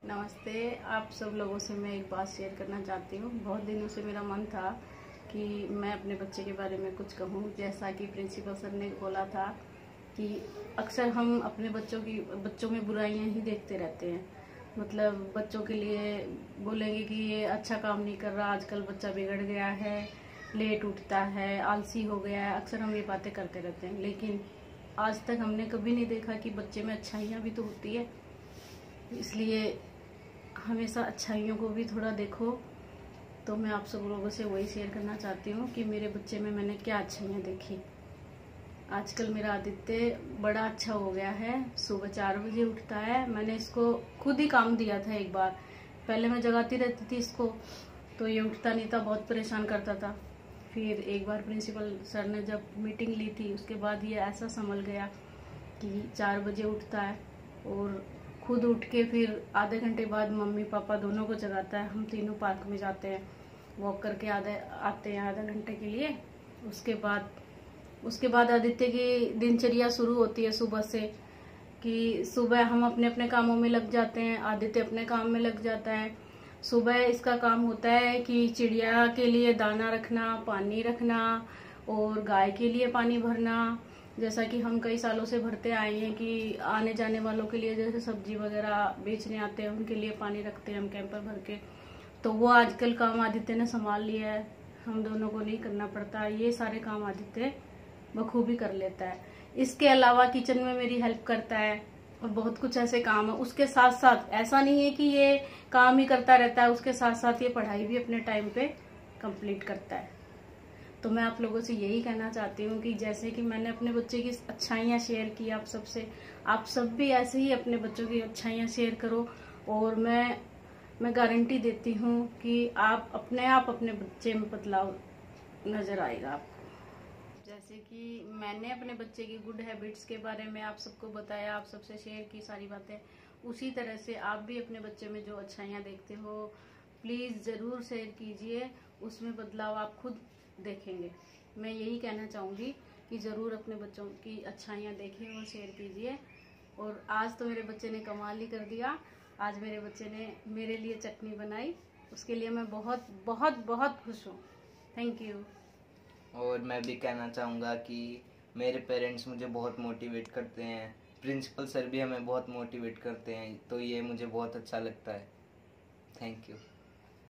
नमस्ते। आप सब लोगों से मैं एक बात शेयर करना चाहती हूँ। बहुत दिनों से मेरा मन था कि मैं अपने बच्चे के बारे में कुछ कहूँ। जैसा कि प्रिंसिपल सर ने बोला था कि अक्सर हम अपने बच्चों में बुराइयां ही देखते रहते हैं। मतलब बच्चों के लिए बोलेंगे कि ये अच्छा काम नहीं कर रहा, आजकल बच्चा बिगड़ गया है, लेट उठता है, आलसी हो गया है। अक्सर हम ये बातें करते रहते हैं, लेकिन आज तक हमने कभी नहीं देखा कि बच्चे में अच्छाइयाँ भी तो होती है। इसलिए हमेशा अच्छाइयों को भी थोड़ा देखो। तो मैं आप सब लोगों से वही शेयर करना चाहती हूँ कि मेरे बच्चे में मैंने क्या अच्छाइयाँ देखी। आजकल मेरा आदित्य बड़ा अच्छा हो गया है। सुबह 4 बजे उठता है। मैंने इसको खुद ही काम दिया था। एक बार पहले मैं जगाती रहती थी इसको, तो ये उठता नहीं था, बहुत परेशान करता था। फिर एक बार प्रिंसिपल सर ने जब मीटिंग ली थी, उसके बाद ये ऐसा संभल गया कि 4 बजे उठता है और खुद उठ के फिर आधे घंटे बाद मम्मी पापा दोनों को जगाता है। हम तीनों पार्क में जाते हैं, वॉक करके आते हैं आधे घंटे के लिए। उसके बाद आदित्य की दिनचर्या शुरू होती है सुबह से, कि सुबह हम अपने अपने कामों में लग जाते हैं, आदित्य अपने काम में लग जाता है। सुबह इसका काम होता है कि चिड़िया के लिए दाना रखना, पानी रखना और गाय के लिए पानी भरना। जैसा कि हम कई सालों से भरते आए हैं कि आने जाने वालों के लिए, जैसे सब्जी वगैरह बेचने आते हैं, उनके लिए पानी रखते हैं हम कैंपर भर के। तो वो आजकल काम आदित्य ने संभाल लिया है, हम दोनों को नहीं करना पड़ता। ये सारे काम आदित्य बखूबी कर लेता है। इसके अलावा किचन में मेरी हेल्प करता है और बहुत कुछ ऐसे काम है। उसके साथ साथ ऐसा नहीं है कि ये काम ही करता रहता है, उसके साथ साथ ये पढ़ाई भी अपने टाइम पे कंप्लीट करता है। तो मैं आप लोगों से यही कहना चाहती हूँ कि जैसे कि मैंने अपने बच्चे की अच्छाइयाँ शेयर की आप सबसे, आप सब भी ऐसे ही अपने बच्चों की अच्छाइयाँ शेयर करो। और मैं गारंटी देती हूँ कि आप अपने बच्चे में बदलाव नजर आएगा आपको। जैसे कि मैंने अपने बच्चे की गुड हैबिट्स के बारे में आप सबको बताया, आप सबसे शेयर की सारी बातें, उसी तरह से आप भी अपने बच्चे में जो अच्छाइयाँ देखते हो प्लीज़ ज़रूर शेयर कीजिए। उसमें बदलाव आप खुद देखेंगे। मैं यही कहना चाहूँगी कि ज़रूर अपने बच्चों की अच्छाइयाँ देखें और शेयर कीजिए। और आज तो मेरे बच्चे ने कमाल ही कर दिया। आज मेरे बच्चे ने मेरे लिए चटनी बनाई, उसके लिए मैं बहुत बहुत बहुत खुश हूँ। Thank you. और मैं भी कहना चाहूँगा कि मेरे पेरेंट्स मुझे बहुत मोटिवेट करते हैं, प्रिंसिपल सर भी हमें बहुत मोटिवेट करते हैं, तो ये मुझे बहुत अच्छा लगता है। Thank you.